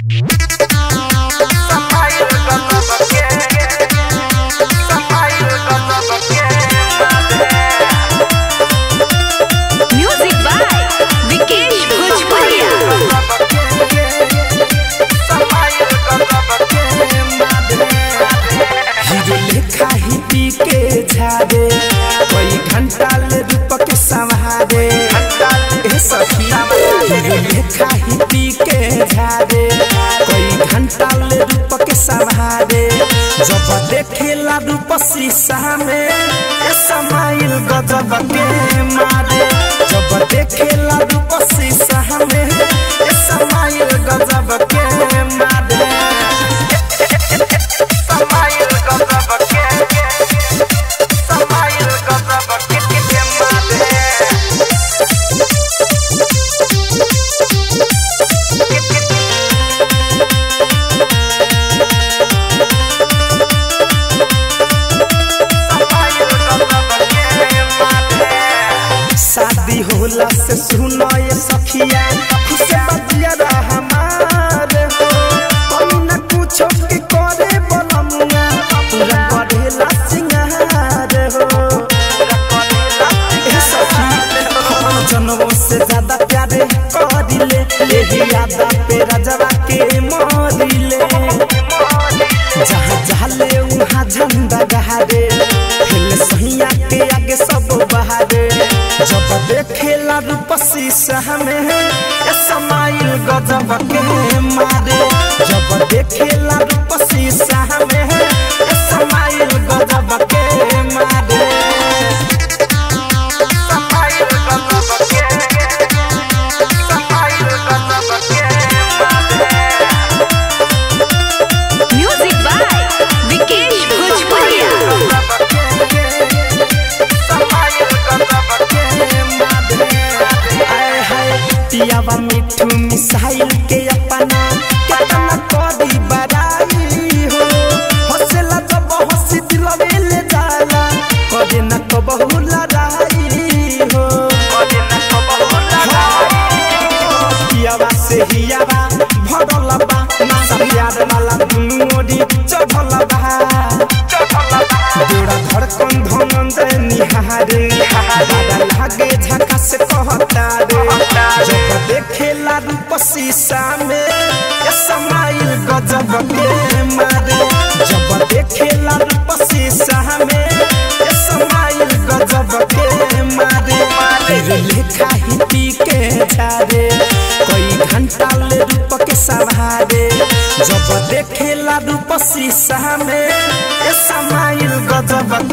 जब देखेला रूप शीशा में ये समाइल गजब के मारे। जब देखेला रूप शीशा में ये समाइल गजब के मारे। समाइल गजब के समाइल गजब के मारे। शादी होला से सुनो ये सखिया खुश बजिया हमारे हो। कोई न कुछो के करे बनमुआ पूरा करेला सिंगार हो। ए सखी हम जनों से ज्यादा प्यारे करिले यही याद पे राजवा के मोरिले। जहाँ जाले वहाँ झंडा गहारे फिर सहिया के आगे सब बहारे। जब देखेला रूप शीशा में ये समाइल गजब के मारे। जब देखेला रूप शीशा में ये समाइल गजब के मारे। समाइल गजब के समाइल गजब के मारे। म्यूजिक बाय विकेश भोजपुरिया। पियावा मिठू मिसाइल के अपना कितना करी बड़ाई हो। हंसला जब हंसी दिलवे ले जाला कभी न कबहू लड़ाई हो। पियावा से हियावा भरल बा ना प्यार वाला मोरी चढ़ल बा। जोड़ा धड़कन धनंद निहारे बड़ा लागे झका से कहता रे। जब देखेला रूप शीशा में ये समाइल गजब के मारे। जब देखेला रूप शीशा में ये समाइल गजब के मारे। लेखा ही पी के झारे कोई घंटा ले रूप के सवारे। जब देखेला रूप शीशा में ये समाइल गजब